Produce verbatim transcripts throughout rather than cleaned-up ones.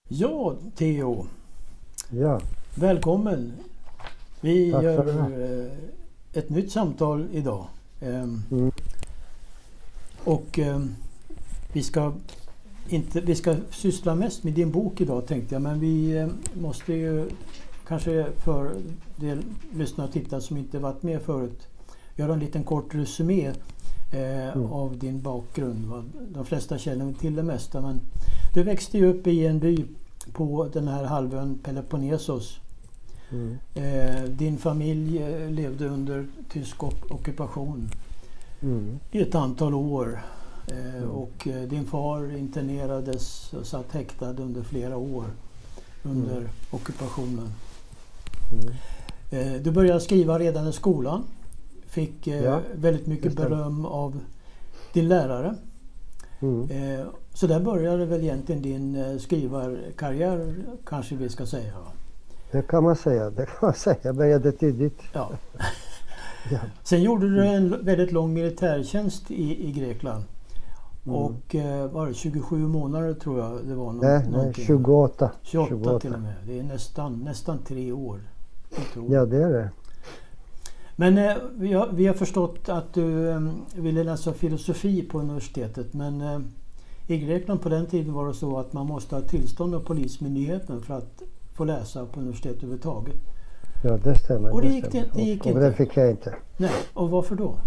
Ja, Theo. Ja. Välkommen. Vi Tack gör för eh, ett nytt samtal idag. Ehm, Mm. och ehm, vi ska inte vi ska syssla mest med din bok idag, tänkte jag, men vi eh, måste ju kanske för de lyssnare och tittare som inte varit med förut göra en liten kort resumé eh, Mm. av din bakgrund. Va? De flesta känner till det mesta, men du växte ju upp i en by på den här halvön Peloponnesos. Mm. Eh, din familj eh, levde under tysk ok- ockupation Mm. i ett antal år. Eh, Mm. och eh, din far internerades och satt häktad under flera år under Mm. ockupationen. Mm. Eh, du började skriva redan i skolan. Fick eh, Ja, väldigt mycket det stämmer. beröm av din lärare. Mm. Eh, så där började väl egentligen din eh, skrivarkarriär, kanske vi ska säga. Va? Det kan man säga. Det kan man säga. Jag började tidigt. Ja. Ja. Sen gjorde du en väldigt lång militärtjänst i, i Grekland. Mm. Och eh, var det tjugosju månader tror jag det var. Nå- Nej, nej, någonting. tjugoåtta. tjugoåtta tjugoåtta. till och med. Det är nästan, nästan tre år. Otroligt. Ja, det är det. Men eh, vi, har, vi har förstått att du eh, ville läsa filosofi på universitetet. Men eh, i Grekland på den tiden var det så att man måste ha tillstånd av polismyndigheten för att få läsa på universitet överhuvudtaget. Ja, det stämmer. Och det gick stämmer. det- det gick och, och inte. det fick jag inte. Nej, och varför då?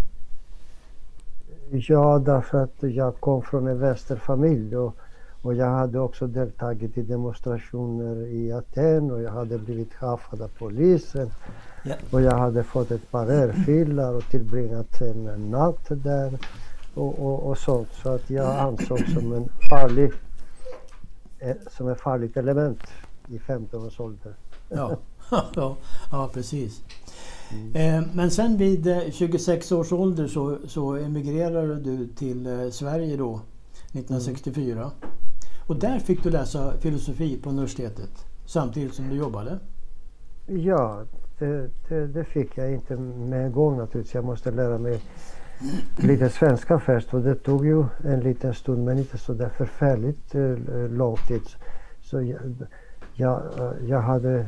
Ja, därför att jag kom från en västerfamilj och, och jag hade också deltagit i demonstrationer i Aten och jag hade blivit haffad av polisen. Ja. Och jag hade fått ett par örfilar och tillbringat en natt där och, och, och sånt. Så att jag ansågs som en farlig, eh, som ett farligt element i femton års ålder. Ja, ja, ja precis. Eh, men sen vid eh, tjugosex års ålder så, så emigrerade du till eh, Sverige då, nittonhundrasextiofyra. Och där fick du läsa filosofi på universitetet samtidigt som du jobbade. Ja, det, det, det fick jag inte med en gång naturligtvis. Jag måste lära mig lite svenska först och det tog ju en liten stund men inte så där förfärligt eh, lång tid. Så jag, jag, jag hade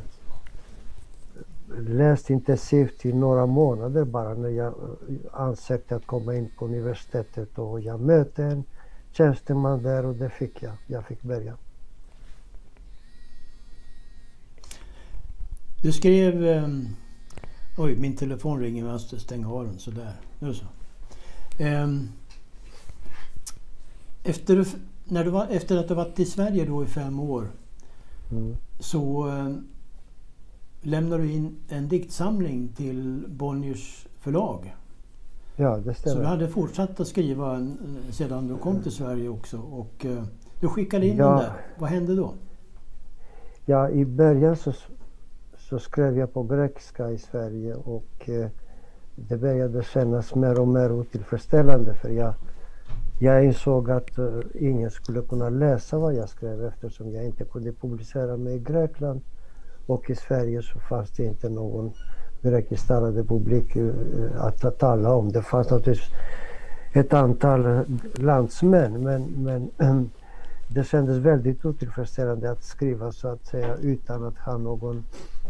läst intensivt i några månader bara när jag ansökte att komma in på universitetet och jag mötte en tjänsteman där och det fick jag. Jag fick börja. Du skrev... Eh, oj, min telefon ringer, jag måste stänga av den sådär. Nu så. Eh, efter, när du var, efter att du varit i Sverige då i fem år Mm. så eh, lämnade du in en diktsamling till Bonniers förlag. Ja, det Så du stämmer. hade fortsatt att skriva en, sedan du kom till Sverige också. Och eh, du skickade in Ja. den där. Vad hände då? Ja, i början så, så skrev jag på grekiska i Sverige och eh, det började kännas mer och mer otillfredsställande för jag, jag insåg att eh, ingen skulle kunna läsa vad jag skrev eftersom jag inte kunde publicera mig i Grekland och i Sverige så fanns det inte någon grekisktalande publik eh, att tala om. Det fanns naturligtvis ett antal landsmän men, men eh, det kändes väldigt otillfredsställande att skriva så att säga utan att ha någon,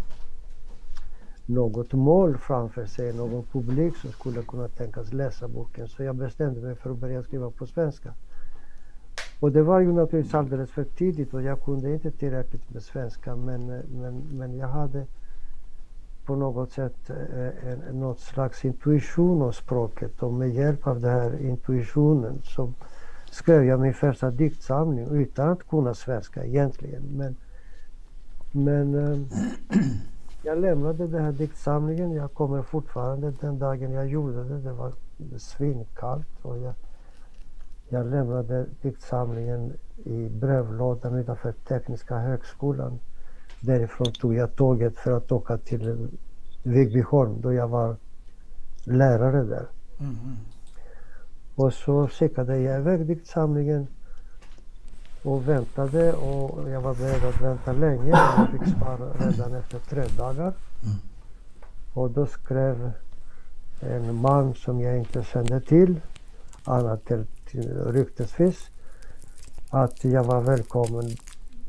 något mål framför sig, någon publik som skulle kunna tänkas läsa boken. Så jag bestämde mig för att börja skriva på svenska. Och det var ju naturligtvis alldeles för tidigt och jag kunde inte tillräckligt med svenska men, men, men jag hade på något sätt en, något slags intuition om språket och med hjälp av den här intuitionen så skrev jag min första diktsamling utan att kunna svenska egentligen. Men, men äh, jag lämnade den här diktsamlingen. Jag kommer fortfarande den dagen jag gjorde det. Det var svinkallt och jag, jag lämnade diktsamlingen i brevlådan utanför Tekniska högskolan. Därifrån tog jag tåget för att åka till Vigbyholm då jag var lärare där. Mm. Och så skickade jag iväg diktsamlingen och väntade och jag var beredd att vänta länge. Jag fick svar redan efter tre dagar. Mm. Och då skrev en man som jag inte kände till, annat än ryktesvis, att jag var välkommen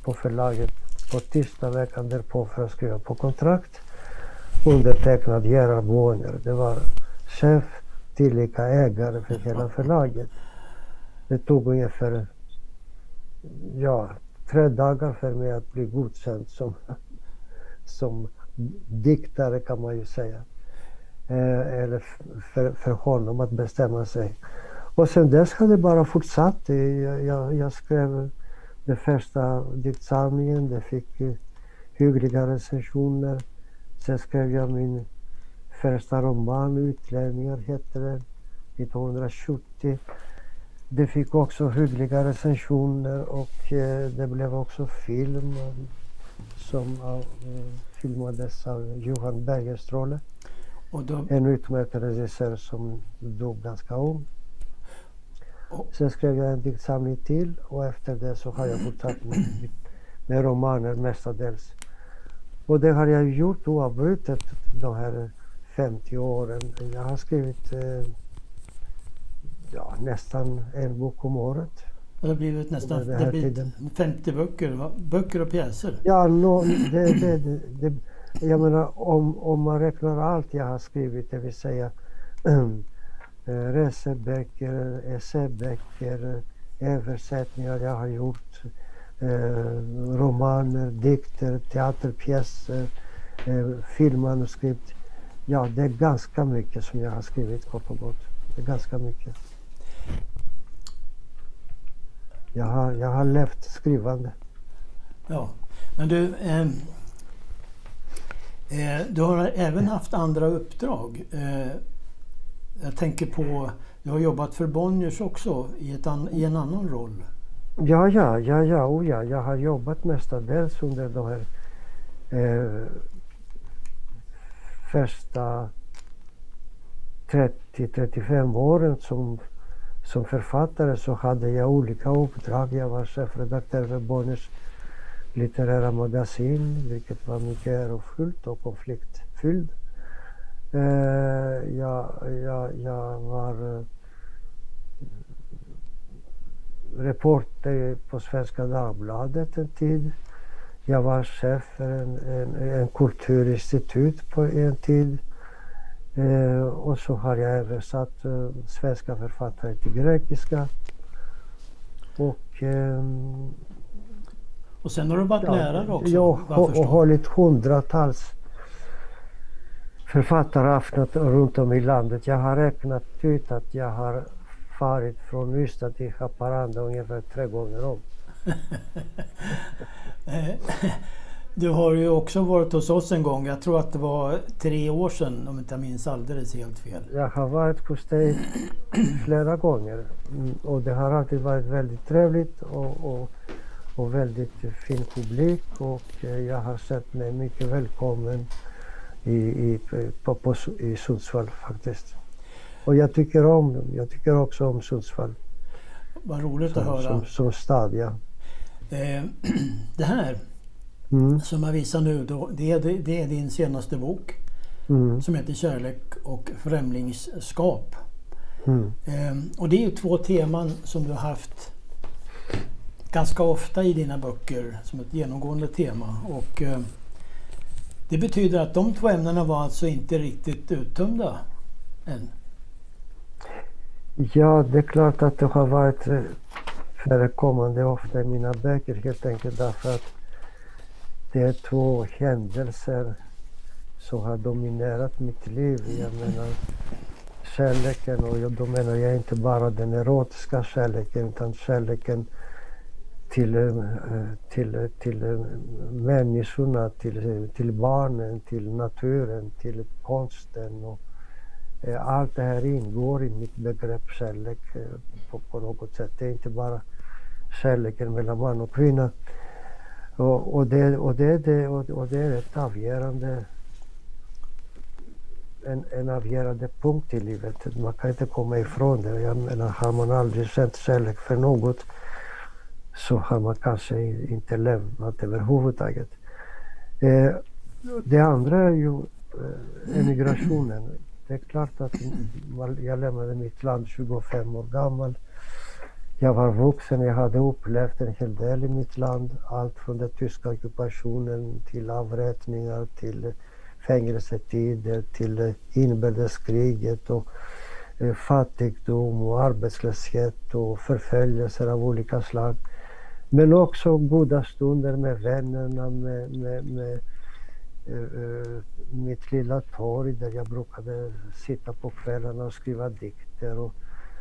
på förlaget på tisdag veckan därpå för att skriva på kontrakt. Undertecknad Gerard Bonnier. Det var chef tillika ägare för hela förlaget. Det tog ungefär ja, tre dagar för mig att bli godkänd som, som diktare kan man ju säga. Eh, eller för, för honom att bestämma sig. Och sen dess har det bara fortsatt. Jag, jag, jag skrev den första diktsamlingen, det fick uh, hyggliga recensioner. Sen skrev jag min första roman, Utlänningar hette den, nittonhundrasjuttio. Det fick också hyggliga recensioner och uh, det blev också film som uh, filmades av Johan Bergenstråle. Och då... En utmärkt regissör som dog ganska ung. Sen skrev jag en diktsamling till och efter det så har jag fortsatt med, med romaner mestadels. Och det har jag gjort oavbrutet de här femtio åren. Jag har skrivit eh, ja, nästan en bok om året. Och det har blivit nästan det har blivit femtio böcker, böcker och pjäser. Ja, no, det, det, det, det, jag menar om, om man räknar allt jag har skrivit, det vill säga reseböcker, essäböcker, översättningar jag har gjort, eh, romaner, dikter, teaterpjäser, eh, filmmanuskript. Ja, det är ganska mycket som jag har skrivit kort och gott. Det är ganska mycket. Jag har, jag har levt skrivande. Ja, men du, eh, eh, du har även haft andra uppdrag. Eh, Jag tänker på, du har jobbat för Bonniers också i, ett an, i en annan roll. Ja, ja, ja, ja, oh ja. Jag har jobbat mestadels under de här eh, första trettio till trettiofem åren som, som författare så hade jag olika uppdrag. Jag var chefredaktör för Bonniers litterära magasin, vilket var mycket ärofullt och konfliktfyllt. Uh, jag, jag, jag var uh, reporter på Svenska Dagbladet en tid. Jag var chef för en, en, en kulturinstitut på en tid. Uh, och så har jag översatt uh, svenska författare till grekiska. Och, um, och sen har du varit ja, lärare också? Ja, och, och hållit hundratals författaraftnar runt om i landet. Jag har räknat ut att jag har farit från Ystad till Haparanda ungefär tre gånger om. Du har ju också varit hos oss en gång. Jag tror att det var tre år sedan, om inte jag minns alldeles helt fel. Jag har varit hos dig flera gånger. Och det har alltid varit väldigt trevligt och, och, och väldigt fin publik. Och jag har sett mig mycket välkommen I, i, på, på, i Sundsvall faktiskt. Och jag tycker om dem. Jag tycker också om Sundsvall. Vad roligt som, att höra. Som, som stad, ja. Eh, det här mm. som jag visar nu, då, det, är, det är din senaste bok mm. som heter Kärlek och främlingskap. Mm. Eh, och det är ju två teman som du har haft ganska ofta i dina böcker som ett genomgående tema. Och eh, det betyder att de två ämnena var alltså inte riktigt uttömda än. Ja, det är klart att det har varit förekommande ofta i mina böcker helt enkelt därför att det är två händelser som har dominerat mitt liv. Jag menar kärleken, och då menar jag inte bara den erotiska kärleken utan kärleken till, till, till människorna, till, till barnen, till naturen, till konsten. Och, eh, allt det här ingår i mitt begrepp kärlek eh, på, på något sätt. Det är inte bara kärleken mellan man och kvinna. Och, och, det, och, det, det, och, och det är ett avgörande, en, en avgörande punkt i livet. Man kan inte komma ifrån det. Jag menar, har man aldrig känt kärlek för något så har man kanske inte levt överhuvudtaget. Eh, det andra är ju eh, emigrationen. Det är klart att jag lämnade mitt land tjugofem år gammal. jag var vuxen, jag hade upplevt en hel del i mitt land. Allt från den tyska ockupationen till avrättningar, till fängelsetider, till inbördeskriget och eh, fattigdom och arbetslöshet och förföljelser av olika slag. Men också goda stunder med vännerna, med, med, med uh, mitt lilla torg där jag brukade sitta på kvällarna och skriva dikter. Och,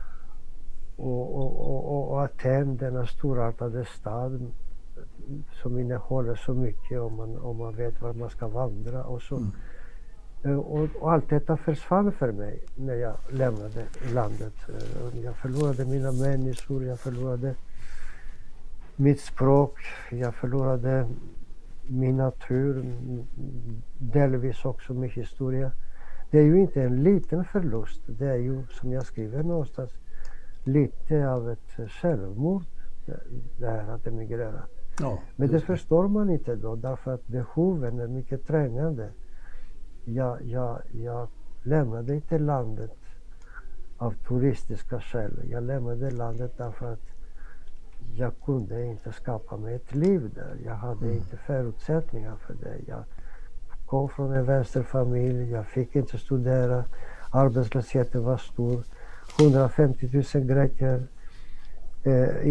och, och, och, och Aten, denna storartade stad som innehåller så mycket om man, om man vet var man ska vandra. Och, så. Mm. Uh, och, och allt detta försvann för mig när jag lämnade landet. Uh, jag förlorade mina människor, jag förlorade mitt språk, jag förlorade min natur, delvis också min historia. Det är ju inte en liten förlust, det är ju som jag skriver någonstans lite av ett självmord det här att emigrera. Ja, men det förstår man inte då därför att behoven är mycket trängande. Jag, jag, jag lämnade inte landet av turistiska skäl, jag lämnade landet därför att jag kunde inte skapa mig ett liv där. Jag hade mm. inte förutsättningar för det. Jag kom från en vänsterfamilj, jag fick inte studera, arbetslösheten var stor. hundrafemtio tusen greker eh,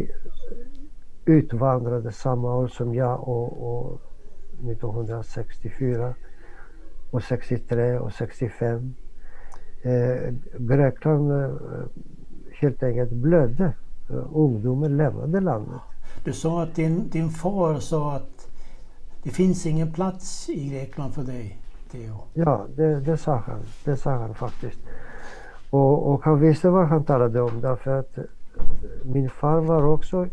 utvandrade samma år som jag och, och nittonhundrasextiofyra och sextiotre och sextiofem. Eh, Grekland eh, helt enkelt blödde. Ungdomen lämnade landet. Du sa att din, din far sa att det finns ingen plats i Grekland för dig, Theo. Ja, det, det sa han. Det sa han faktiskt. Och, och han visste vad han talade om därför att min far var också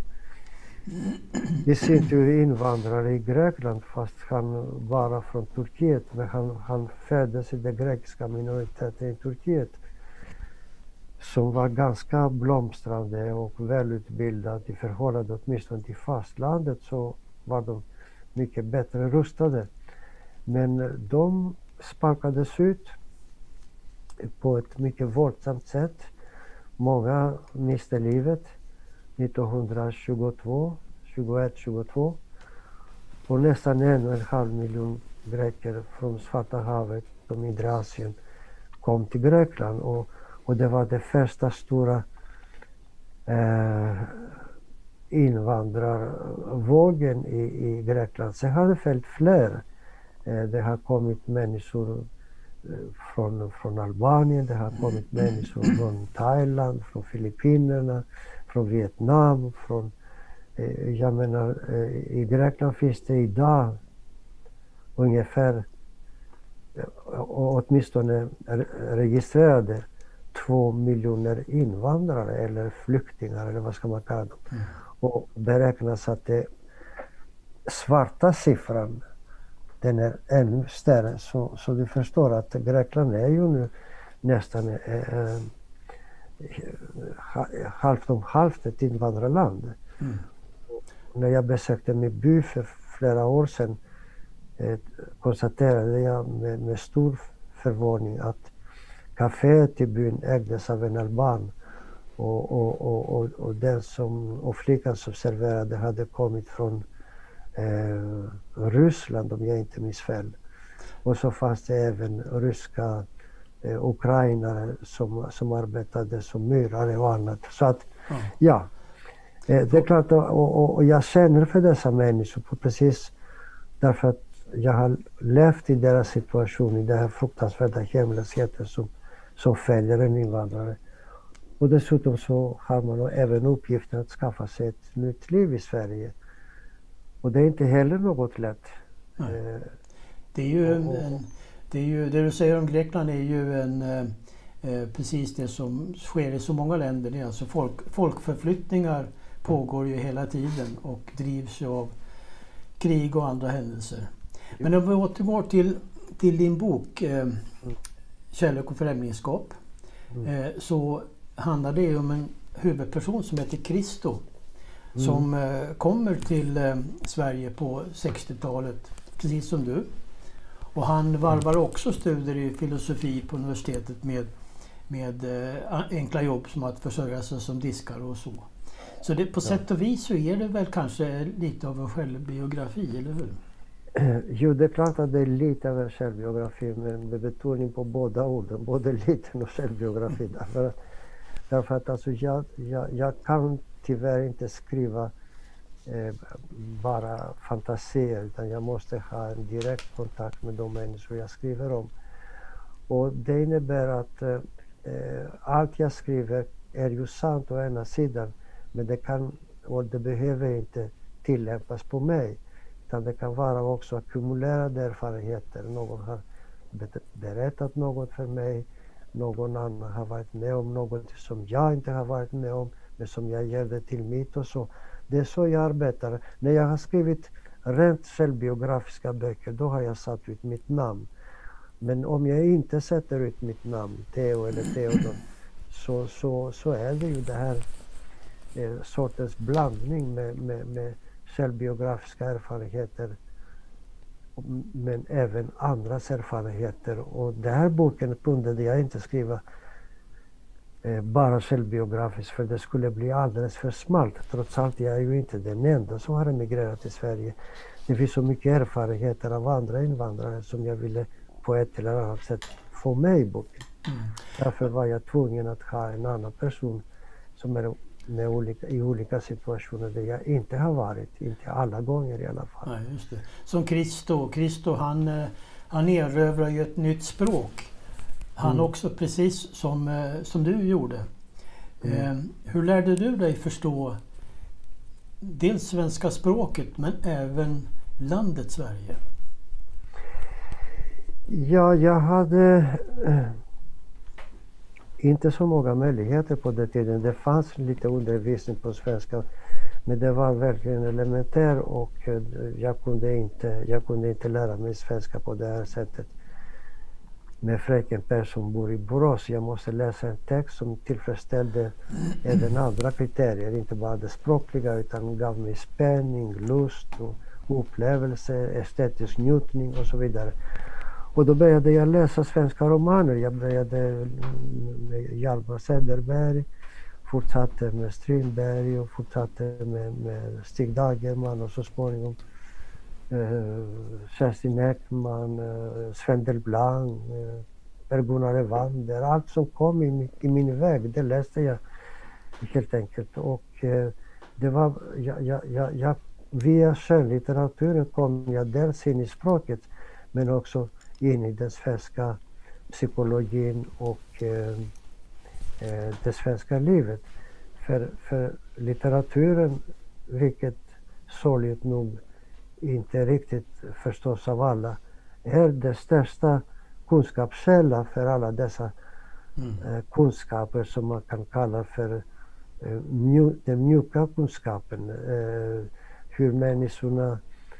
i sin tur invandrare i Grekland fast han var från Turkiet. Men han, han föddes i den grekiska minoriteten i Turkiet, som var ganska blomstrande och välutbildad i förhållande åtminstone till fastlandet, så var de mycket bättre rustade. Men de sparkades ut på ett mycket våldsamt sätt. Många miste livet nittonhundratjugotvå, tjugoett, tjugotvå. Och nästan en och en halv miljon greker från Svarta havet och Mindre Asien kom till Grekland. Och Och det var den första stora eh, invandrarvågen i, i Grekland. Sen har det följt fler. Eh, det har kommit människor eh, från, från Albanien, det har kommit människor från Thailand, från Filippinerna, från Vietnam. Från, eh, jag menar, eh, i Grekland finns det idag ungefär, eh, åtminstone registrerade, två miljoner invandrare eller flyktingar eller vad ska man kalla dem. Mm. Och beräknas att det svarta siffran den är ännu större. Så, så du förstår att Grekland är ju nu nästan eh, eh, halvt om halvt ett invandrarland. Mm. När jag besökte min by för flera år sedan eh, konstaterade jag med, med stor förvåning att kaféet i byn ägdes av en alban och, och, och, och, och den som, och flickan som serverade hade kommit från eh, Ryssland om jag inte minns fel. Och så fanns det även ryska eh, ukrainare som, som arbetade som myrare och annat. Så att mm. ja, eh, det är klart och, och, och jag känner för dessa människor på precis därför att jag har levt i deras situation, i den här fruktansvärda hemlösheten som, som följer en invandrare. Och dessutom så har man även uppgiften att skaffa sig ett nytt liv i Sverige. Och det är inte heller något lätt. Nej. Det är ju en, en, det är ju, det du säger om Grekland är ju en, eh, precis det som sker i så många länder. Det är alltså folk, folkförflyttningar pågår ju hela tiden och drivs ju av krig och andra händelser. Men om vi återgår till, till din bok eh, Kärlek och främlingskap, mm. eh, så handlar det om en huvudperson som heter Kristo mm. som eh, kommer till eh, Sverige på sextiotalet, precis som du. Och han varvar också studier i filosofi på universitetet med, med eh, enkla jobb som att försörja sig som diskare och så. Så det, på Ja. sätt och vis så är det väl kanske lite av en självbiografi, eller hur? Jo, det är klart att det är lite av en självbiografi, men med betoning på båda orden, både liten och självbiografi. Därför, därför att alltså jag, jag, jag kan tyvärr inte skriva eh, bara fantasier, utan jag måste ha en direkt kontakt med de människor jag skriver om. Och det innebär att eh, allt jag skriver är ju sant å ena sidan, men det kan, och det behöver inte tillämpas på mig. Utan det kan vara också ackumulerade erfarenheter. Någon har berättat något för mig, någon annan har varit med om något som jag inte har varit med om, men som jag ger det till mitt och så. Det är så jag arbetar. När jag har skrivit rent självbiografiska böcker, då har jag satt ut mitt namn. Men om jag inte sätter ut mitt namn, Theo eller Theodor, så, så, så är det ju det här eh, sortens blandning med, med, med självbiografiska erfarenheter, men även andras erfarenheter. Och den här boken kunde jag inte skriva eh, bara självbiografiskt, för det skulle bli alldeles för smalt. Trots allt jag är ju inte den enda som har emigrerat till Sverige. Det finns så mycket erfarenheter av andra invandrare som jag ville på ett eller annat sätt få med i boken. Mm. Därför var jag tvungen att ha en annan person som är med olika, i olika situationer där jag inte har varit, inte alla gånger i alla fall. Nej, just det. Som Kristo, Kristo han, han erövrar ju ett nytt språk. Han mm. också, precis som, som du gjorde. Mm. Eh, hur lärde du dig förstå dels svenska språket men även landet Sverige? Ja, jag hade äh, inte så många möjligheter på den tiden. Det fanns lite undervisning på svenska, men det var verkligen elementär och äh, jag, kunde inte, jag kunde inte lära mig svenska på det här sättet. Med fröken Per som bor i Borås. Jag måste läsa en text som tillfredsställde även andra kriterier, inte bara det språkliga, utan gav mig spänning, lust och upplevelse, estetisk njutning och så vidare. Och då började jag läsa svenska romaner. Jag började med Hjalmar Söderberg, fortsatte med Strindberg och fortsatte med, med Stig Dagerman och så småningom eh, Kerstin Ekman, eh, Sven Delblanc, eh, Per-Gunnar Evander. Allt som kom i, i min väg, det läste jag helt enkelt. Och eh, det var, jag, jag, jag, jag, via skönlitteraturen kom jag dels in i språket, men också in i den svenska psykologin och eh, eh, det svenska livet. För, för litteraturen, vilket sorgligt nog inte riktigt förstås av alla, är det största kunskapskälla för alla dessa mm. eh, kunskaper som man kan kalla för eh, mju, den mjuka kunskapen. Eh, hur människorna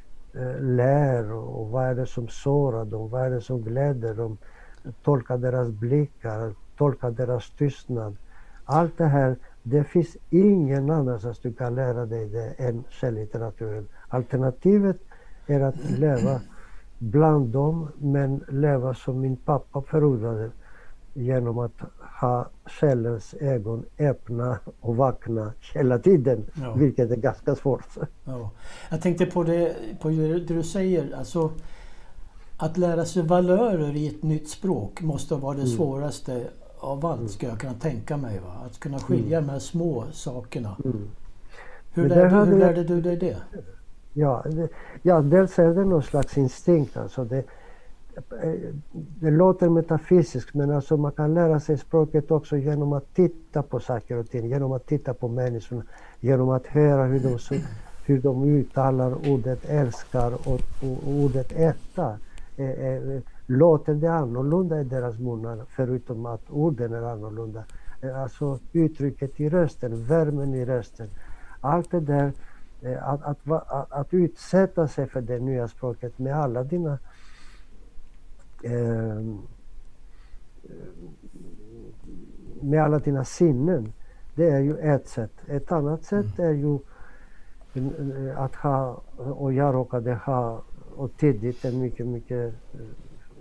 lär och vad är det som sårar dem, vad är det som gläder dem, tolka deras blickar, tolka deras tystnad. Allt det här, det finns ingen annanstans du kan lära dig det än självlitteraturen. Alternativet är att leva bland dem, men leva som min pappa förordade, genom att ha själens ögon öppna och vakna hela tiden, ja. Vilket är ganska svårt. Ja. Jag tänkte på det, på det du säger, alltså att lära sig valörer i ett nytt språk måste vara det mm. svåraste av allt, ska jag kunna tänka mig. Va? Att kunna skilja mm. de här små sakerna. Mm. Hur, lärde, hur lärde du dig det? Ja, det, ja, dels är det någon slags instinkt. Alltså det, det låter metafysiskt, men alltså man kan lära sig språket också genom att titta på saker och ting, genom att titta på människorna, genom att höra hur de, hur de uttalar ordet älskar och, och ordet äta. Eh, eh, låter det annorlunda i deras munnar, förutom att orden är annorlunda. Eh, alltså uttrycket i rösten, värmen i rösten. Allt det där, eh, att, att, att, att utsätta sig för det nya språket med alla dina Eh, med alla dina sinnen, det är ju ett sätt. Ett annat sätt är ju att ha, och jag råkade ha och tidigt en mycket, mycket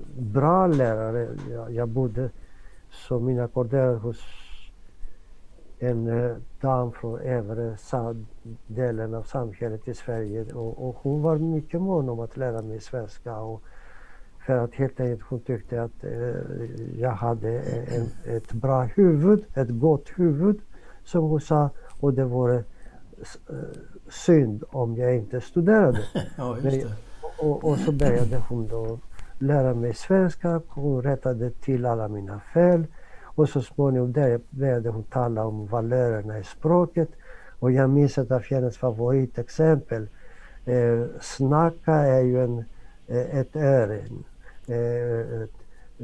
bra lärare. Jag, jag bodde som inackorderad hos en eh, dam från övre sa- delen av samhället i Sverige och, och hon var mycket mån om att lära mig svenska och för att helt enkelt hon tyckte att eh, jag hade en, ett bra huvud, ett gott huvud som hon sa, och det var eh, synd om jag inte studerade. Ja, just det. Men, och, och så började hon då lära mig svenska, hon rättade till alla mina fel och så småningom där började hon tala om valörerna i språket. Och jag minns ett av hennes favoritexempel. Eh, snacka är ju en, eh, ett ören. Eh, ett,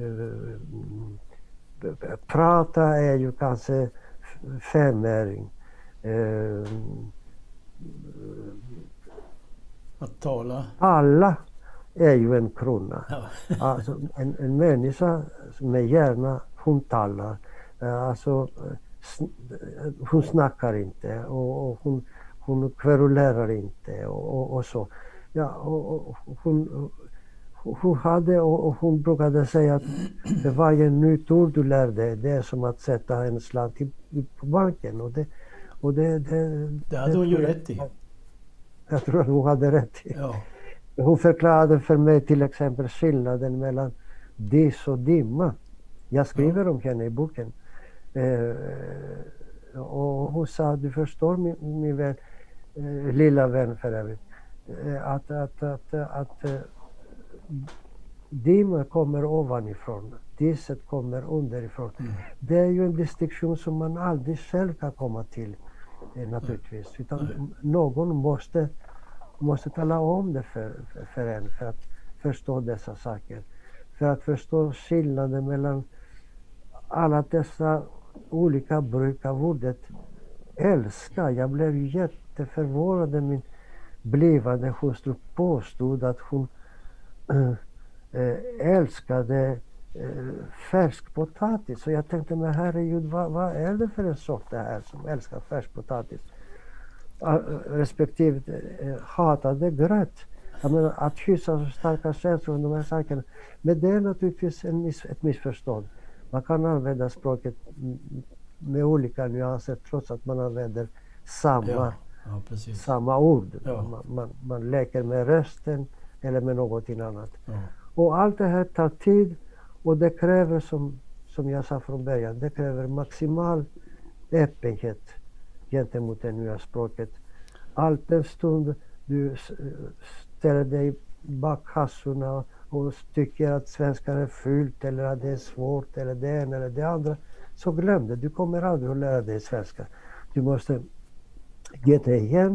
eh, prata är ju kanske femöring. Eh, Att tala. alla är ju en krona. Ja. Alltså en, en människa med hjärna, hon talar. Alltså, hon snackar inte och, och hon, hon kverulerar inte och, och, och så. Ja, och, och, hon, hon hade och, och hon brukade säga att för varje nytt ord du lär dig, det är som att sätta en slant i, på banken. Och det, och det, det, Det hade hon ju rätt i. Jag tror att hon hade rätt i. Ja. Hon förklarade för mig till exempel skillnaden mellan dis och dimma. Jag skriver Ja. om henne i boken. Eh, och hon sa, du förstår min, min vän, eh, lilla vän för övrigt, eh, att, att, att, att, att eh, dimma kommer ovanifrån, diset kommer underifrån. Mm. Det är ju en distinktion som man aldrig själv kan komma till eh, naturligtvis. Utan Nej. någon måste måste tala om det för, för, för en för att förstå dessa saker. För att förstå skillnaden mellan alla dessa olika bruk av ordet älska. Jag blev jätteförvånad när min blivande hustru påstod att hon äh, älskade äh, färskpotatis. Så jag tänkte, men herregud, vad, vad är det för en sort det här som älskar färskpotatis? Respektive eh, hatade gröt. Jag menar, att hysa så starka känslor om de här sakerna. Men det är naturligtvis en miss, ett missförstånd. Man kan använda språket med olika nyanser trots att man använder samma, Ja. Ja, precis. samma ord. Ja. Man, man, man leker med rösten eller med något annat. Ja. Och allt det här tar tid och det kräver, som, som jag sa från början, det kräver maximal öppenhet gentemot det nya språket. Allt en stund du ställer dig bak hassorna och tycker att svenska är fult eller att det är svårt eller det ena eller det andra, så glöm det. Du kommer aldrig att lära dig svenska. Du måste ge dig igen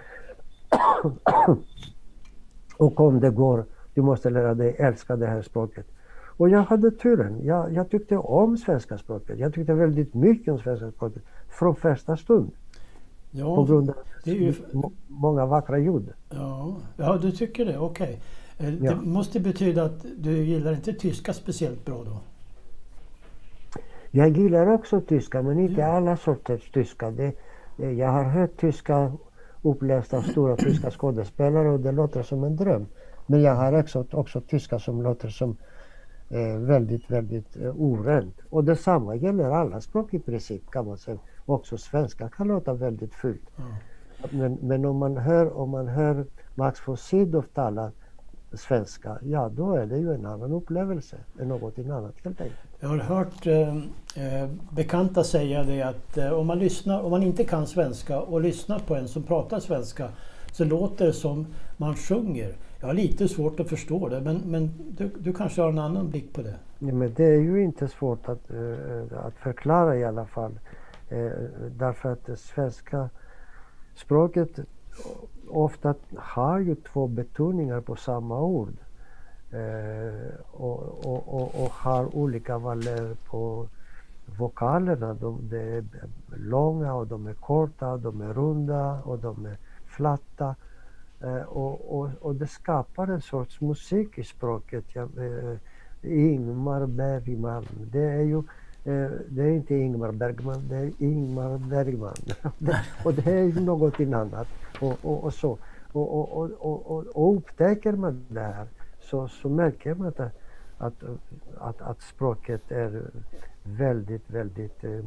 och om det går, du måste lära dig älska det här språket. Och jag hade turen. Jag, jag tyckte om svenska språket. Jag tyckte väldigt mycket om svenska språket från första stund. Ja, På grund av det är ju... må- många vackra ljud. Ja, ja, du tycker det, okej. Eh, Ja. Det måste betyda att du gillar inte tyska speciellt bra då? Jag gillar också tyska, men inte Ja. alla sorters tyska. Det, det, jag har hört tyska uppläst av stora tyska skådespelare och det låter som en dröm. Men jag har också, också tyska som låter som eh, väldigt, väldigt eh, orent. Och detsamma gäller alla språk i princip, kan man säga. Också svenska kan låta väldigt fult. Ja. Men, men om man hör, om man hör Max von Sydow tala svenska, ja då är det ju en annan upplevelse än något annat helt enkelt. Jag har hört eh, eh, bekanta säga det att eh, om man lyssnar, om man inte kan svenska och lyssnar på en som pratar svenska så låter det som man sjunger. Jag har lite svårt att förstå det, men, men du, du kanske har en annan blick på det? Ja, men det är ju inte svårt att, uh, att förklara i alla fall. Uh, därför att det svenska språket ofta har ju två betoningar på samma ord. Uh, och, och, och, och har olika valörer på vokalerna. De, de är långa och de är korta, de är runda och de är flatta. Uh, och, och, och det skapar en sorts musik i språket. Ja, uh, Ingmar Bergman, det är ju uh, det är inte Ingmar Bergman, det är Ingmar Bergman. Och det är ju något annat. Och, och, och så. Och, och, och, och, och, och upptäcker man det här så, så märker man att, att, att, att språket är väldigt, väldigt uh,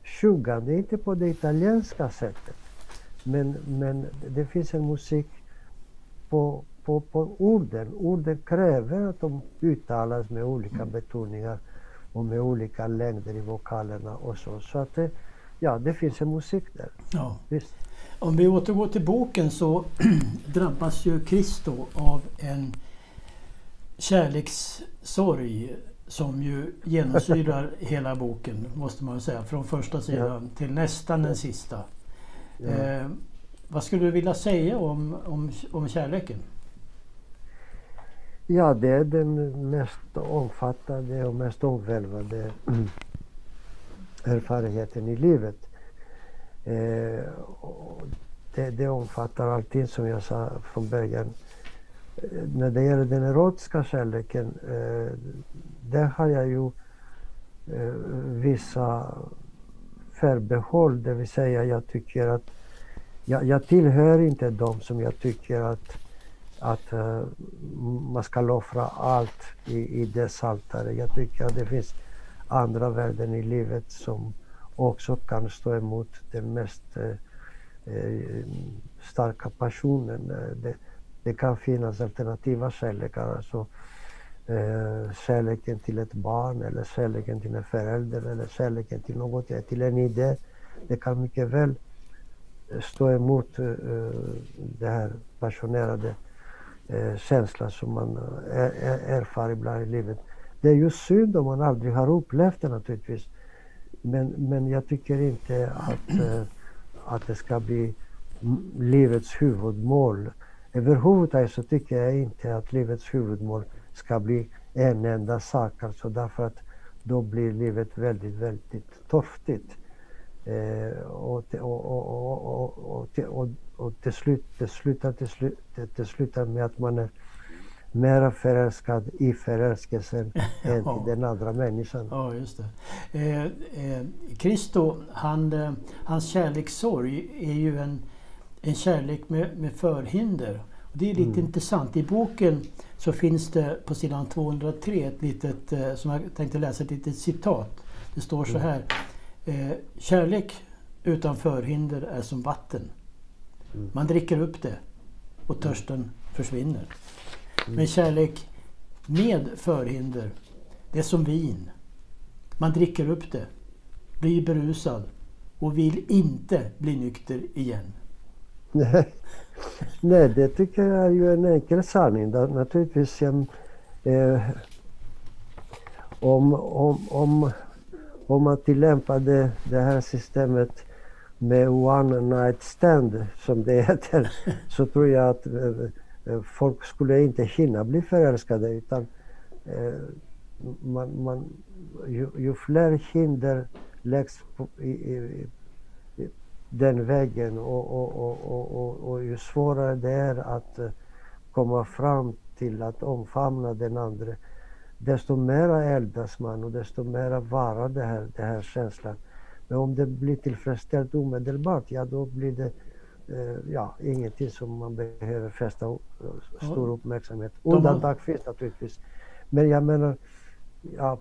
sjungande, inte på det italienska sättet. Men, men det finns en musik på, på, på orden. Orden kräver att de uttalas med olika betoningar och med olika längder i vokalerna och så. Så att det, ja, det finns en musik där. Ja. Visst. Om vi återgår till boken så drabbas ju Cristo av en kärlekssorg som ju genomsyrar hela boken, måste man säga. Från första sidan ja. till nästan den sista. Ja. Eh, vad skulle du vilja säga om, om, om kärleken? Ja, det är den mest omfattande och mest omvälvande erfarenheten i livet. Eh, och det, det omfattar allting som jag sa från början. Eh, när det gäller den erotiska kärleken, eh, där har jag ju eh, vissa förbehåll. Det vill säga, jag tycker att jag, jag tillhör inte de som jag tycker att att uh, man ska offra allt i, i dess altare. Jag tycker att det finns andra värden i livet som också kan stå emot den mest uh, uh, starka passionen. Det, det kan finnas alternativa kärlekar, alltså uh, kärleken till ett barn eller kärleken till en förälder eller kärleken till något, till en idé. Det kan mycket väl stå emot uh, det här passionerade Eh, känsla som man är, är, erfar ibland i livet. Det är ju synd om man aldrig har upplevt det naturligtvis. Men, men jag tycker inte att, eh, att det ska bli livets huvudmål. Överhuvudtaget så tycker jag inte att livets huvudmål ska bli en enda sak. Alltså därför att då blir livet väldigt, väldigt torftigt. Eh, och, och, och, och, och, och, och Och till slut, det slutar, till slut, det, det slutar med att man är mer förälskad i förälskelsen än ja. i den andra människan. Ja, just det. Eh, eh, Cristo, han, eh, hans kärlekssorg är ju en, en kärlek med, med förhinder. Och det är lite mm. intressant. I boken så finns det på sidan tvåhundratre ett litet, eh, som jag tänkte läsa, ett litet citat. Det står så här. Eh, kärlek utan förhinder är som vatten. Man dricker upp det och törsten försvinner. Men kärlek med förhinder, det är som vin. Man dricker upp det, blir berusad och vill inte bli nykter igen. Nej, Nej det tycker jag är ju en enkel sanning. Där, naturligtvis eh, om, om, om, om man tillämpade det här systemet med one night stand, som det heter, så tror jag att eh, folk skulle inte hinna bli förälskade, utan eh, man, man, ju, ju fler hinder läggs på, i, i, i den vägen och, och, och, och, och, och ju svårare det är att eh, komma fram till att omfamna den andra, desto mera eldas man och desto mera varar det här, det här känslan. Men om det blir tillfredsställt omedelbart, ja då blir det eh, ja, ingenting som man behöver fästa uh, stor uppmärksamhet. Undantag finns naturligtvis. Men jag menar, ja,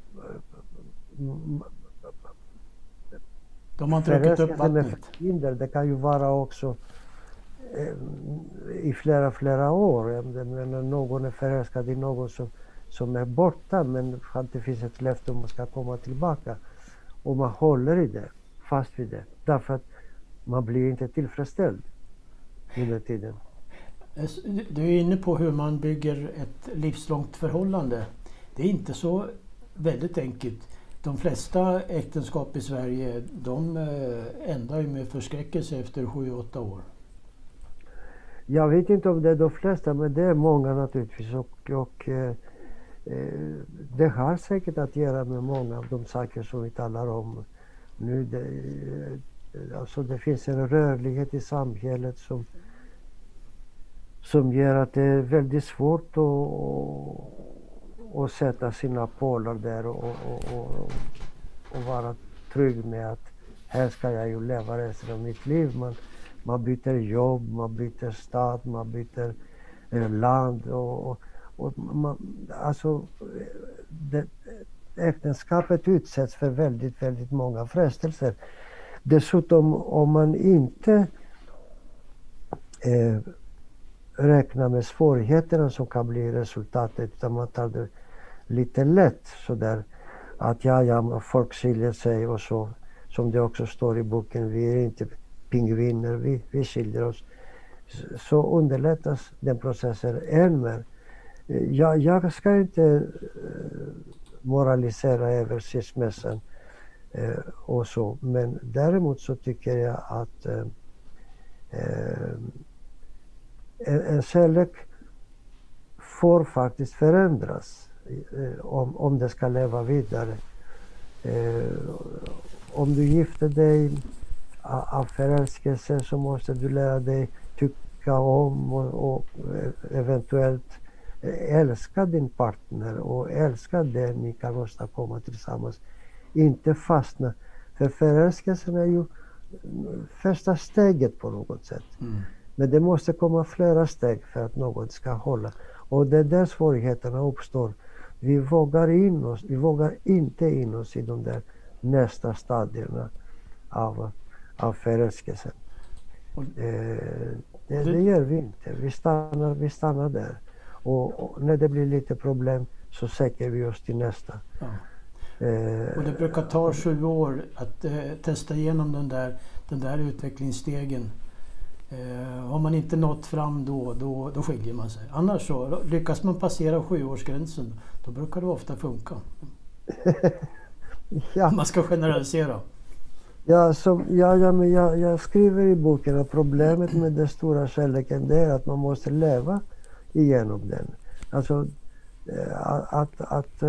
de har druckit upp vattnet. Hinder, det kan ju vara också eh, i flera, flera år. Jag menar, någon är förälskad i någon som, som är borta, men att det finns ett löfte om man ska komma tillbaka. Och man håller i det, fast vid det. Därför att man blir inte tillfredsställd under tiden. Du är inne på hur man bygger ett livslångt förhållande. Det är inte så väldigt enkelt. De flesta äktenskap i Sverige, de ändrar ju med förskräckelse efter sju åtta år. Jag vet inte om det är de flesta, men det är många naturligtvis. Och, och eh, det har säkert att göra med många av de saker som vi talar om nu. Det, alltså det finns en rörlighet i samhället som, som gör att det är väldigt svårt att, att sätta sina pålar där och, och, och, och vara trygg med att här ska jag ju leva resten av mitt liv. Man, man byter jobb, man byter stad, man byter eh, land och, och Och man, alltså, det, äktenskapet utsätts för väldigt, väldigt många frestelser. dessutom om man inte eh, räknar med svårigheterna som kan bli resultatet, utan man tar det lite lätt sådär att ja, ja, folk skiljer sig och så, som det också står i boken, vi är inte pingviner, vi, vi skiljer oss. Så underlättas den processen än mer. Jag, jag ska inte eh, moralisera över skilsmässan eh, och så, men däremot så tycker jag att eh, eh, en, en kärlek får faktiskt förändras eh, om, om det ska leva vidare. Eh, om du gifter dig av förälskelse så måste du lära dig tycka om och, och eventuellt älska din partner och älska det ni kan åstadkomma tillsammans. Inte fastna. För förälskelsen är ju första steget på något sätt. Mm. Men det måste komma flera steg för att något ska hålla. Och det är där svårigheterna uppstår. Vi vågar, in oss, vi vågar inte in oss i de där nästa stadierna av, av förälskelsen. Eh, det, det gör vi inte. Vi stannar, vi stannar där. Och, och när det blir lite problem så söker vi oss till nästa. Ja. Eh, och det brukar ta sju år att eh, testa igenom den där, den där utvecklingsstegen. Eh, har man inte nått fram då, då, då skiljer man sig. Annars så lyckas man passera sjuårsgränsen, då brukar det ofta funka. Ja. Man ska generalisera. Ja, som, ja, ja, men jag, jag skriver i boken att problemet med den stora kärleken det är att man måste leva igenom den. Alltså att, att, att,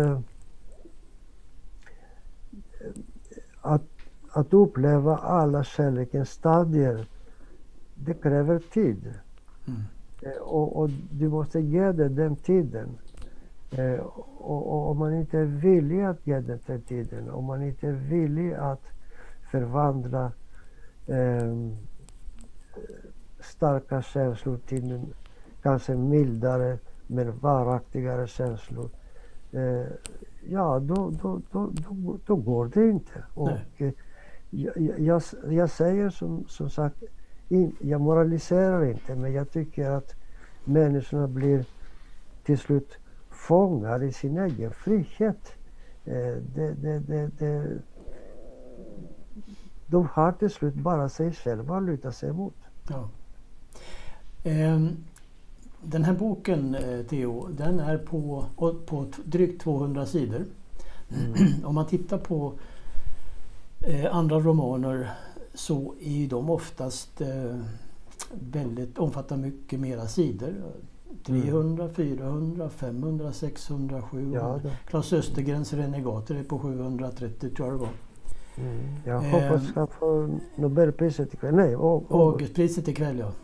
att, att uppleva alla kärlekens stadier, det kräver tid. Mm. Och, och du måste ge det den tiden. Och, och om man inte är villig att ge den den tiden, om man inte är villig att förvandla eh, starka känslor till en kanske mildare men varaktigare känslor. Eh, ja, då, då, då, då, då går det inte. Och, eh, jag, jag, jag säger som, som sagt, in, jag moraliserar inte, men jag tycker att människorna blir till slut fångar i sin egen frihet. Eh, det, det, det, det, de har till slut bara sig själva att luta sig emot. Ja. Eh, den här boken, Theo, den är på, på drygt tvåhundra sidor. Mm. Om man tittar på eh, andra romaner så är de oftast eh, väldigt, omfattar mycket mera sidor. trehundra, fyrahundra, femhundra, sexhundra, sjuhundra. Ja, Claes Östergrens Renegater är på sjuhundratrettio tror jag det var. Mm. Jag hoppas att han får Nobelpriset ikväll. Nej, Augustpriset ikväll, ja.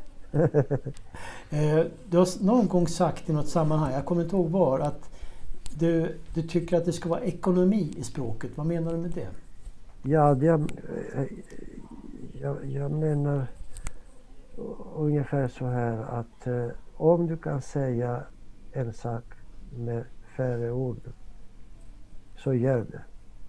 eh, du har någon gång sagt i något sammanhang, jag kommer inte ihåg var, att du, du tycker att det ska vara ekonomi i språket. Vad menar du med det? Ja, det, jag, jag menar ungefär så här att eh, om du kan säga en sak med färre ord så gör det.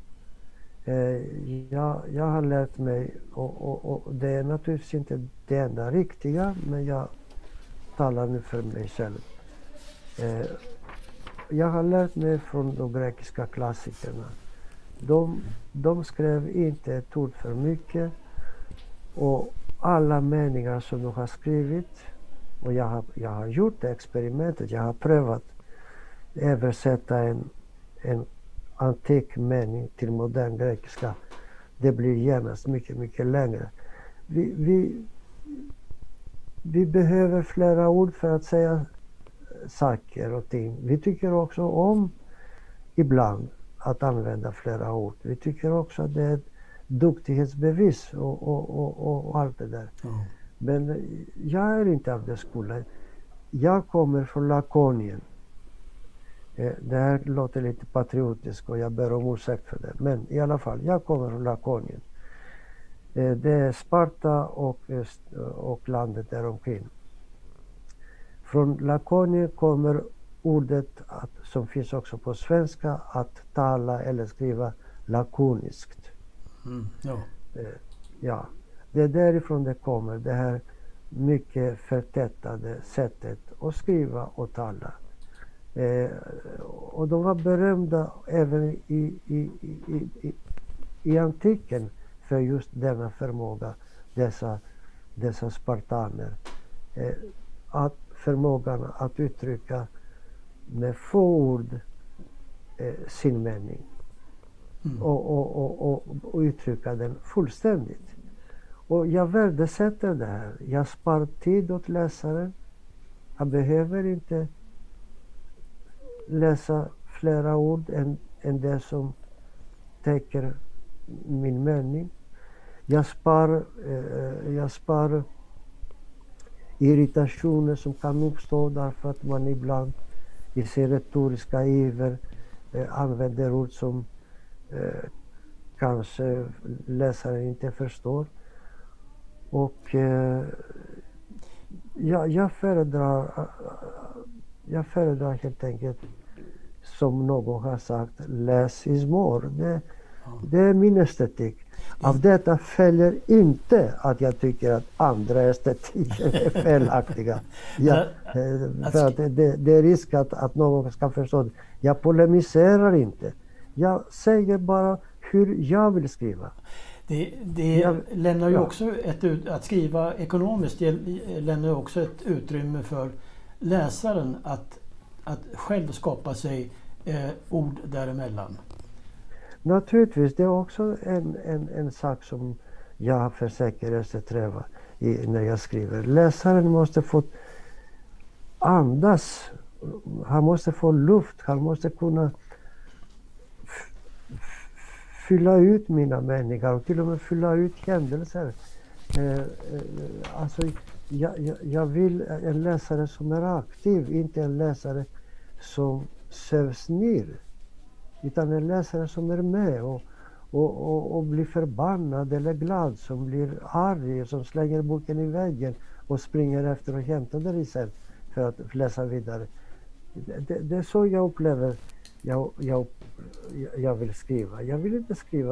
Eh, jag, jag har lärt mig, och, och, och det är naturligtvis inte det enda riktiga, men jag talar nu för mig själv. Eh, jag har lärt mig från de grekiska klassikerna. De, de skrev inte ett ord för mycket, och alla meningar som de har skrivit, och jag har, jag har gjort det experimentet, jag har prövat översätta en, en antik mening till modern grekiska. Det blir genast mycket, mycket längre. Vi, vi, vi behöver flera ord för att säga saker och ting. Vi tycker också om ibland att använda flera ord. Vi tycker också att det är ett duktighetsbevis och, och, och, och allt det där. Mm. Men jag är inte av den skolan. Jag kommer från Lakonien. Det här låter lite patriotiskt och jag ber om ursäkt för det. Men i alla fall, jag kommer från Lakonien. Det är Sparta och, och landet där omkring. Från Lakonien kommer ordet att, som finns också på svenska, att tala eller skriva lakoniskt. Mm, ja. Ja, det är därifrån det kommer, det här mycket förtätade sättet att skriva och tala. Eh, och de var berömda även i, i, i, i, i, i antiken för just denna förmåga, dessa, dessa spartaner. Eh, att förmågan att uttrycka med få ord eh, sin mening. Mm. Och, och, och, och, och uttrycka den fullständigt. Och jag värdesätter det här. Jag spar tid åt läsaren. Jag behöver inte läsa flera ord än, än det som täcker min mening. Jag spar, eh, jag spar irritationer som kan uppstå därför att man ibland i sin retoriska iver eh, använder ord som eh, kanske läsaren inte förstår. Och eh, jag, jag föredrar jag föredrar helt enkelt, som någon har sagt, less is more. Det, det är min estetik. Av detta följer inte att jag tycker att andra estetiker är felaktiga. Ja, för att det, det är risk att, att någon ska förstå det. Jag polemiserar inte. Jag säger bara hur jag vill skriva. Det, det jag, lämnar ju ja. också ett, att skriva ekonomiskt det lämnar ju också ett utrymme för läsaren att, att själv skapa sig eh, ord däremellan. Naturligtvis, det är också en, en, en sak som jag försöker eftersträva i, när jag skriver. Läsaren måste få andas, han måste få luft, han måste kunna fylla ut mina meningar och till och med fylla ut händelser. Eh, eh, alltså, jag, jag, jag vill en läsare som är aktiv, inte en läsare som sövs ner. Utan en läsare som är med och, och, och, och blir förbannad eller glad, som blir arg, som slänger boken i väggen och springer efter och hämtar den sen för att läsa vidare. Det, det, det är så jag upplever jag, jag, jag vill skriva. Jag vill inte skriva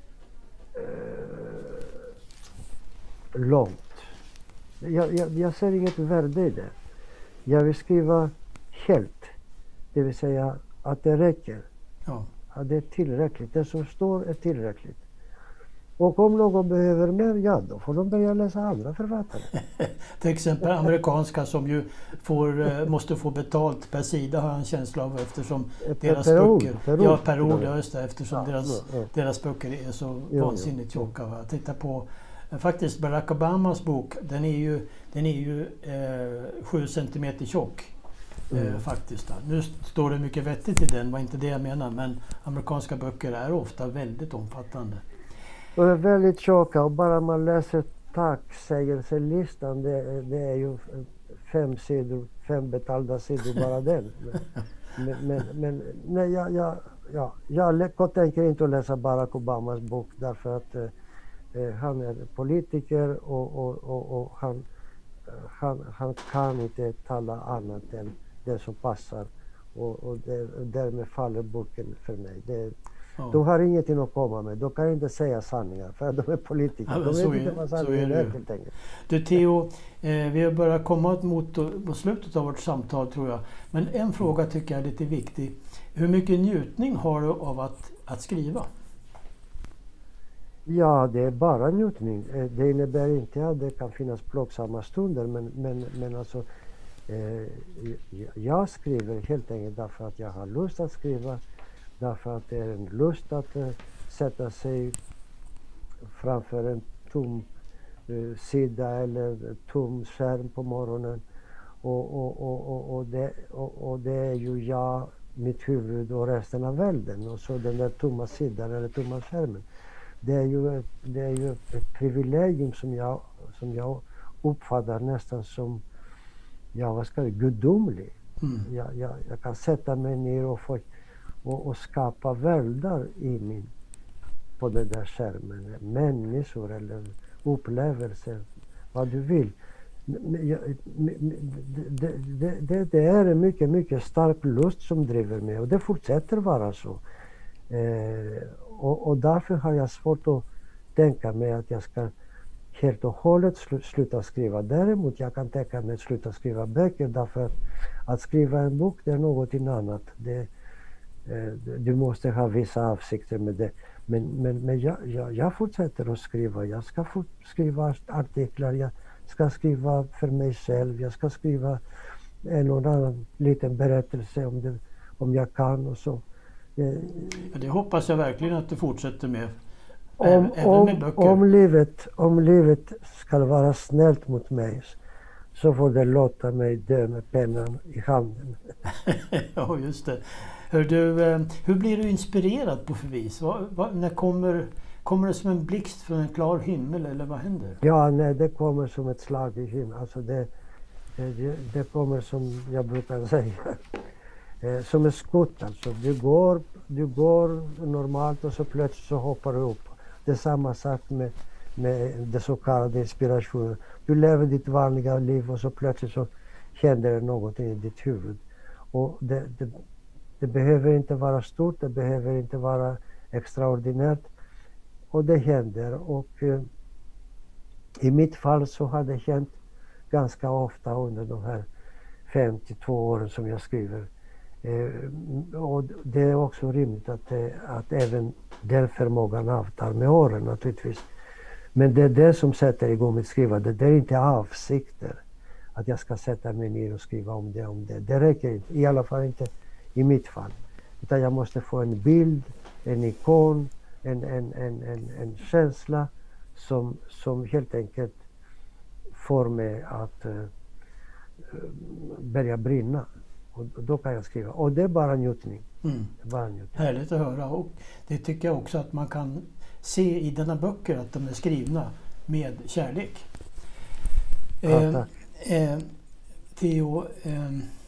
eh, långt. Jag, jag, jag ser inget värde i det. Jag vill skriva helt. Det vill säga att det räcker. Ja. Ja, det är tillräckligt. Det som står är tillräckligt. Och om någon behöver mer, ja då får de börja läsa andra författare. Till exempel amerikanska som ju får, måste få betalt per sida, har jag en känsla av, eftersom per, deras per böcker... Ord, per ja, ord. per ord, ja, just det, eftersom ja, deras, ja, ja. deras böcker är så jo, vansinnigt jo. tjocka. Jag tittar på faktiskt Barack Obamas bok, den är ju, den är ju eh, sju centimeter tjock. Mm. Eh, faktiskt. Då. Nu står det mycket vettigt i den, var inte det jag menar, men amerikanska böcker är ofta väldigt omfattande. De är väldigt tjocka och bara man läser tacksägelselistan, det, det är ju fem sidor, fem betalda sidor bara den. Men, men, men nej, jag, jag, ja, jag tänker inte att läsa Barack Obamas bok därför att eh, han är politiker och, och, och, och han, han, han kan inte tala annat än det som passar och, och det, därmed faller boken för mig. Det, ja. De har ingenting att komma med. De kan inte säga sanningar för att de är politiker. Ja, de vet så inte är, vad så sanningen är är, det. helt enkelt. Du Theo, eh, vi har börjat komma mot på slutet av vårt samtal tror jag. Men en fråga tycker jag är lite viktig. Hur mycket njutning har du av att, att skriva? Ja, det är bara njutning. Det innebär inte att det kan finnas plågsamma stunder, men, men, men alltså eh, jag skriver helt enkelt därför att jag har lust att skriva, därför att det är en lust att eh, sätta sig framför en tom eh, sida eller tom skärm på morgonen och, och, och, och, och, det, och, och det är ju jag, mitt huvud och resten av världen, och så den där tomma sidan eller tomma skärmen. Det är ju, ett, det är ju ett privilegium som jag, som jag uppfattar nästan som, ja vad ska jag säga, gudomlig. Mm. Jag, jag, jag kan sätta mig ner och, få, och, och skapa världar i min, på den där skärmen. Människor eller upplevelser, vad du vill. Det, det, det, det är en mycket, mycket stark lust som driver mig och det fortsätter vara så. Eh, Och, och därför har jag svårt att tänka mig att jag ska helt och hållet slu, sluta skriva. Däremot jag kan tänka mig att sluta skriva böcker, därför att, att skriva en bok det är något annat. Det, eh, du måste ha vissa avsikter med det. Men, men, men jag, jag, jag fortsätter att skriva. Jag ska fort, skriva artiklar, jag ska skriva för mig själv, jag ska skriva en och annan liten berättelse om, det, om jag kan och så. Ja, det hoppas jag verkligen att du fortsätter med. Om, Även om, med böcker. Om, livet, om livet ska vara snällt mot mig så får det låta mig dö med pennan i handen. Ja, just det. Hör du, hur blir du inspirerad på förvis? Vad, vad, när kommer, kommer det som en blixt från en klar himmel eller vad händer? Ja, nej, det kommer som ett slag i himlen. Alltså det, det, det kommer som jag brukar säga. Som ett skott alltså. Du går, du går normalt och så plötsligt så hoppar du upp. Det är samma sak med, med det så kallade inspirationen. Du lever ditt vanliga liv och så plötsligt så händer det något i ditt huvud. Och det, det, det behöver inte vara stort, det behöver inte vara extraordinärt. Och det händer. Och eh, i mitt fall så har det hänt ganska ofta under de här femtiotvå åren som jag skriver. Eh, och det är också rimligt att, eh, att även den förmågan avtar med åren naturligtvis. Men det är det som sätter igång mitt skrivande. Det är inte avsikter att jag ska sätta mig ner och skriva om det om det. Det räcker inte, i alla fall inte i mitt fall. Utan jag måste få en bild, en ikon, en, en, en, en, en känsla som, som helt enkelt får mig att uh, börja brinna. Och då kan jag skriva. Och det är bara njutning. Mm. Det är bara njutning. Härligt att höra. Och det tycker jag också att man kan se i dina böcker, att de är skrivna med kärlek. Ja, eh, eh, Theo, eh,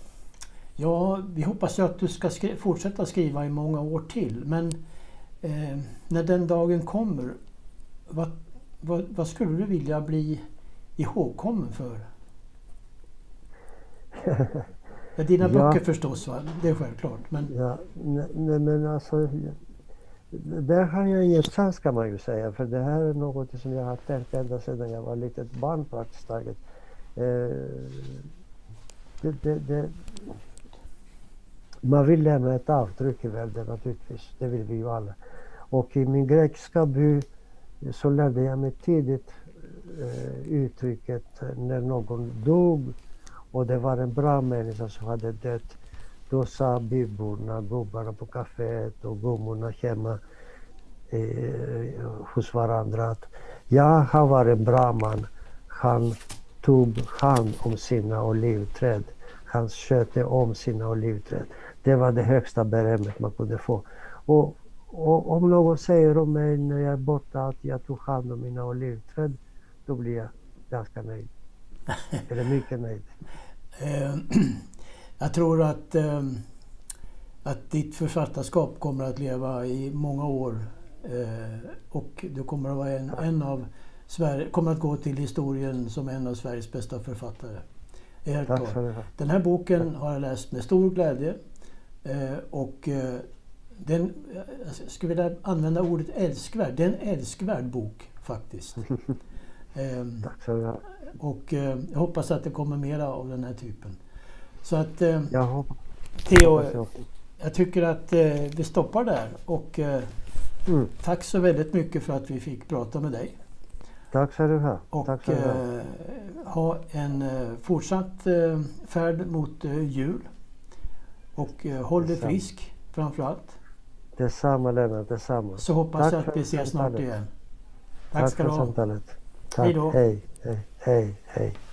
ja, vi hoppas ju att du ska skri- fortsätta skriva i många år till. Men eh, när den dagen kommer, vad, vad, vad skulle du vilja bli ihågkommen för? Ja, dina ja. böcker förstås, va? Det är självklart. Men... Ja, nej, men alltså, där har jag inget chans kan man ju säga, för det här är något som jag har tänkt ända sedan jag var litet barn praktiskt taget. Eh, det, det, det, man vill lämna ett avtryck i världen naturligtvis, det vill vi ju alla. Och i min grekiska by så lärde jag mig tidigt eh, uttrycket när någon dog och det var en bra människa som hade dött. Då sa byborna, gubbarna på kaféet och gummorna hemma eh, hos varandra att jag har varit en bra man. Han tog hand om sina olivträd. Han skötte om sina olivträd. Det var det högsta berömmet man kunde få. Och, och om någon säger om mig när jag är borta att jag tog hand om mina olivträd, då blir jag ganska nöjd. Eller mycket nöjd. Jag tror att, eh, att ditt författarskap kommer att leva i många år eh, och du kommer att vara en, en av Sverige, kommer att gå till historien som en av Sveriges bästa författare. Det är helt Tack klart. det. Den här boken har jag läst med stor glädje eh, och eh, den, jag skulle vilja använda ordet älskvärd. Det är en älskvärd bok faktiskt. eh, Tack så mycket. Och eh, jag hoppas att det kommer mera av den här typen. Så att eh, jag hoppas. Theo, jag tycker att eh, vi stoppar där och eh, mm. tack så väldigt mycket för att vi fick prata med dig. Tack så du ha. Och Tack så du ha. Eh, ha en eh, fortsatt eh, färd mot eh, jul. Och eh, håll dig frisk framförallt. Detsamma Lennart, detsamma. Så hoppas tack jag att vi ses snart igen. Tack, tack ska för du ha. samtalet. Tack. Hej då. Hej, hej, hej, hej.